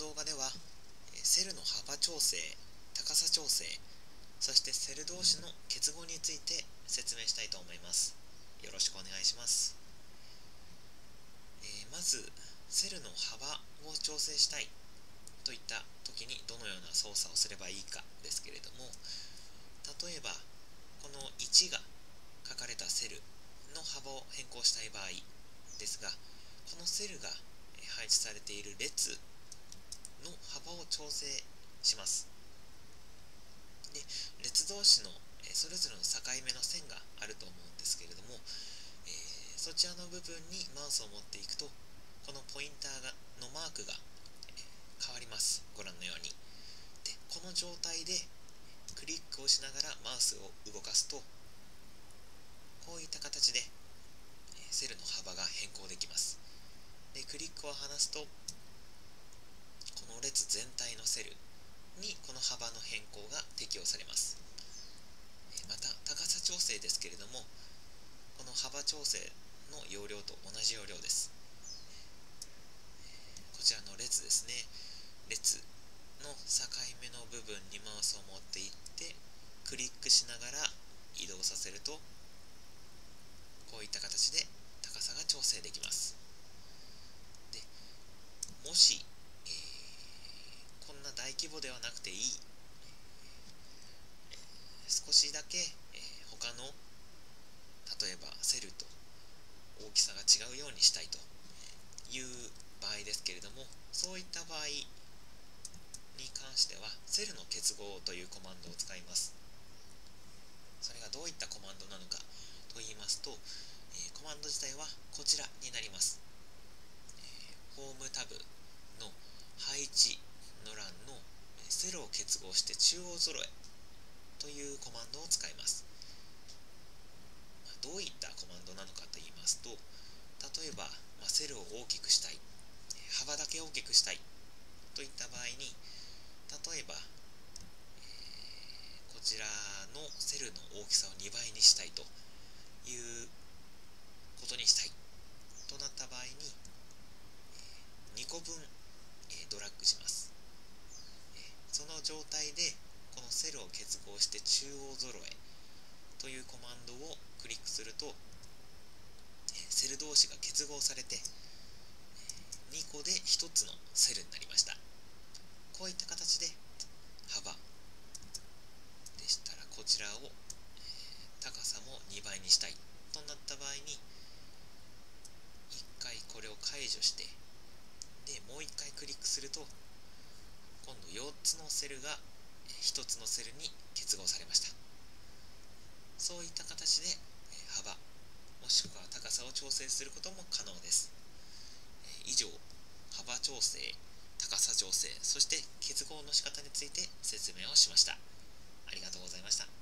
動画ではセルの幅調整、高さ調整、そしてセル同士の結合について説明したいと思います。よろしくお願いします。まずセルの幅を調整したいといった時にどのような操作をすればいいかですけれども、例えばこの1が書かれたセルの幅を変更したい場合ですが、このセルが配置されている列の幅を調整します。で、列同士のそれぞれの境目の線があると思うんですけれども、そちらの部分にマウスを持っていくと、このポインターのマークが変わります。ご覧のように。で、この状態でクリックをしながらマウスを動かすと、こういった形でセルの幅が変更できます。で、クリックを離すと、この列全体のセルにこの幅の変更が適用されます。また高さ調整ですけれども、この幅調整の容量と同じ容量です。こちらの列ですね。列の境目の部分にマウスを持っていってクリックしながら移動させると、こういった形で高さが調整できます。で、もし、こんな大規模ではなくていい、少しだけ、他の例えばセルと大きさが違うようにしたいという場合ですけれども、そういった場合に関してはセルの結合というコマンドを使います。それがどういったコマンドなのかと言いますと、コマンド自体はこちらになります。ホームタブの配置の欄のセルを結合して中央揃えというコマンドを使います。どういったコマンドなのかと言いますと、例えばセルを大きくしたい、幅だけ大きくしたいといった場合に、例えば、こちらのセルの大きさを2倍にしたいということにしたいとなった場合に、2個分ドラッグします。その状態でこのセルを結合して中央揃えというコマンドをクリックすると、セル同士が結合されて2個で1つのセルになりました。こういった形で幅でしたら、こちらを高さも2倍にしたいとなった場合に、1回これを解除して、でもう1回クリックすると、今度4つのセルが1つのセルに結合されました。そういった形で幅もしくは高さを調整することも可能です。以上、幅調整、高さ調整、そして結合の仕方について説明をしました。ありがとうございました。